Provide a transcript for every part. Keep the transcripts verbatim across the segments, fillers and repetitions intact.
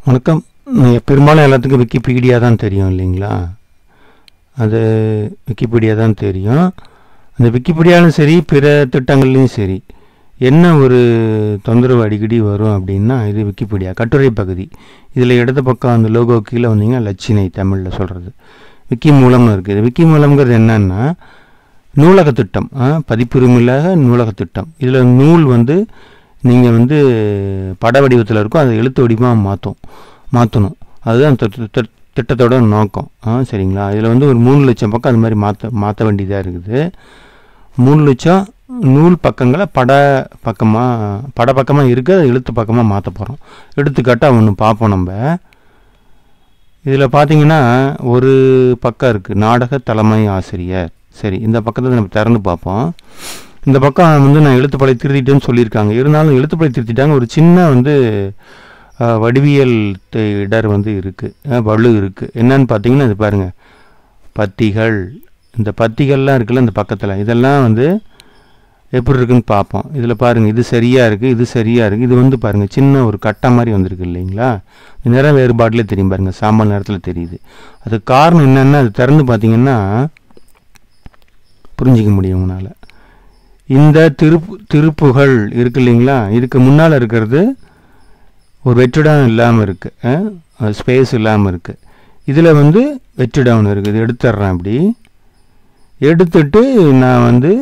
வணக்கம். பெரும்பாலும் எல்லாத்துக்கும் விக்கிபீடியா தான் தெரியும் இல்லைங்களா? அது விக்கிபீடியா தான் தெரியும். அந்த விக்கிபீடியாலும் சரி, பிற திட்டங்கள்லையும் சரி, என்ன ஒரு தொந்தரவு அடிக்கடி வரும் அப்படின்னா, இது விக்கிபீடியா கட்டுரை பகுதி. இதில் இடது பக்கம் அந்த லோகோ கீழே வந்தீங்கன்னா லட்சினை தமிழில் சொல்கிறது விக்கி மூலம்னு இருக்குது. விக்கி மூலம்ங்கிறது என்னன்னா நூலக திட்டம், பதிப்புரிமையில்லாத நூலக திட்டம். இதில் நூல் வந்து நீங்கள் வந்து பட வடிவத்தில் இருக்கும், அதை எழுத்து வடிவமாக மாற்றும் மாற்றணும் அதுதான் திட்டத்தோட நோக்கம். ஆ சரிங்களா? இதில் வந்து ஒரு மூணு லட்சம் பக்கம் அது மாதிரி மாற்ற மாற்ற வேண்டியதாக இருக்குது. மூணு லட்சம் நூல் பக்கங்களை பட பக்கமாக பட பக்கமாக இருக்குது, அதை எழுத்து பக்கமாக மாற்ற போகிறோம். எடுத்துக்காட்டாக ஒன்று பார்ப்போம். நம்ம இதில் பார்த்தீங்கன்னா ஒரு பக்கம் இருக்குது, நாடக தலைமை ஆசிரியர். சரி, இந்த பக்கத்தை நம்ம திறந்து பார்ப்போம். இந்த பக்கம் வந்து நான் எழுத்துப்படை திருத்திட்டேன்னு சொல்லியிருக்காங்க. இருந்தாலும் எழுத்துப்படை திருத்திட்டாங்க, ஒரு சின்ன வந்து வடிவியல் இடர் வந்து இருக்குது, வலு இருக்குது. என்னன்னு பார்த்தீங்கன்னா இது பாருங்கள், பத்திகள். இந்த பத்திகள்லாம் இருக்குல்ல இந்த பக்கத்தில், இதெல்லாம் வந்து எப்படி இருக்குன்னு பார்ப்போம். இதில் பாருங்கள், இது சரியாக இருக்குது, இது சரியாக இருக்குது. இது வந்து பாருங்கள் சின்ன ஒரு கட்டை மாதிரி வந்திருக்கு இல்லைங்களா? நிற வேறுபாட்டிலே தெரியும் பாருங்கள், சாம்பல் நேரத்தில் தெரியுது. அதுக்கு காரணம் என்னென்னா, அது திறந்து பார்த்தீங்கன்னா புரிஞ்சிக்க முடியும் உங்களால். இந்த திருப்பு திருப்புகள் இருக்கு இல்லைங்களா, இதுக்கு முன்னால் இருக்கிறது ஒரு வெற்றிடம் இல்லாமல் இருக்குது, ஸ்பேஸ் இல்லாமல் இருக்குது. இதில் வந்து வெற்றிடம் இருக்குது. இது எடுத்துட்றேன். அப்படி எடுத்துட்டு நான் வந்து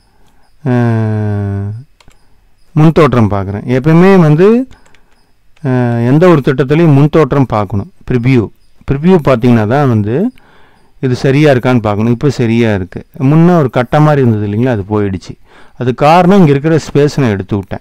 முன்தோற்றம் பார்க்குறேன். எப்பயுமே வந்து எந்த ஒரு திட்டத்துலையும் முன்தோற்றம் பார்க்கணும். ப்ரிவ்யூ ப்ரிவ்யூ பார்த்திங்கன்னா தான் வந்து இது சரியாக இருக்கான்னு பார்க்கணும். இப்போ சரியாக இருக்குது. முன்னே ஒரு கட்டை மாதிரி இருந்தது இல்லைங்களா, அது போயிடுச்சு. அது காரணம் இங்கே இருக்கிற ஸ்பேஸ் நான் எடுத்து விட்டேன்.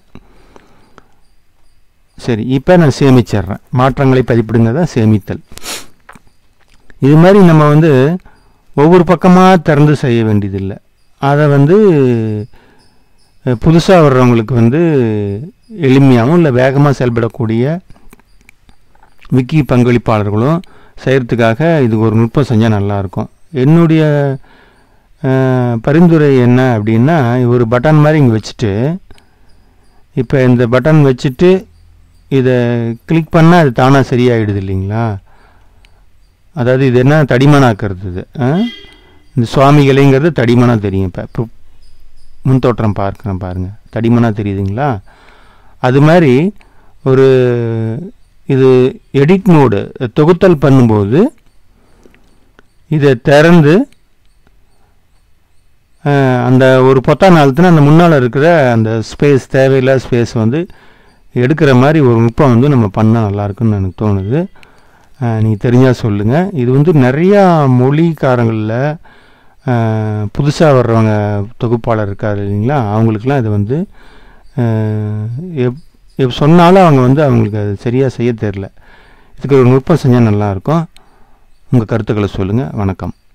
சரி, இப்போ நான் சேமிச்சிட்றேன். மாற்றங்களை பதிப்பிடுங்க தான் சேமித்தல். இது மாதிரி நம்ம வந்து ஒவ்வொரு பக்கமாக திறந்து செய்ய வேண்டியதில்லை. அதை வந்து புதுசாக வர்றவங்களுக்கு வந்து எளிமையாகவும் இல்லை வேகமாக செயல்படக்கூடிய விக்கி பங்களிப்பாளர்களும் செய்கிறதுக்காக இதுக்கு ஒரு நுட்பம் செஞ்சால் நல்லாயிருக்கும். என்னுடைய பரிந்துரை என்ன அப்படின்னா, ஒரு பட்டன் மாதிரி இங்கே வச்சுட்டு, இப்போ இந்த பட்டன் வச்சுட்டு இதை கிளிக் பண்ணால் அது தானாக சரியாயிடுது இல்லைங்களா? அதாவது இது என்ன தடிமனாக்கிறது. இது இந்த சுவாமிகளைங்கிறது தடிமனாக தெரியும். இப்போ முன்தோற்றம் பார்க்குறேன் பாருங்கள், தடிமனாக தெரியுதுங்களா? அது மாதிரி ஒரு இது எடிட் மோடு தொகுத்தல் பண்ணும்போது இதை திறந்து அந்த ஒரு பொத்தான அழுத்தினா அந்த முன்னால் இருக்கிற அந்த ஸ்பேஸ், தேவையில்லாத ஸ்பேஸ் வந்து எடுக்கிற மாதிரி ஒரு நுட்பம் வந்து நம்ம பண்ணால் நல்லாயிருக்குன்னு எனக்கு தோணுது. நீங்கள் தெரிஞ்சால் சொல்லுங்கள். இது வந்து நிறையா மொழிக்காரங்களில் புதுசாக வர்றவங்க தொகுப்பாளர் இருக்காரு இல்லைங்களா, அவங்களுக்கெல்லாம் இது வந்து எப் எப் சொன்னாலும் அவங்க வந்து அவங்களுக்கு அது சரியாக செய்ய தெரில. இதுக்கு ஒரு நுட்பம் செஞ்சால் நல்லாயிருக்கும். உங்கள் கருத்துக்களை சொல்லுங்கள். வணக்கம்.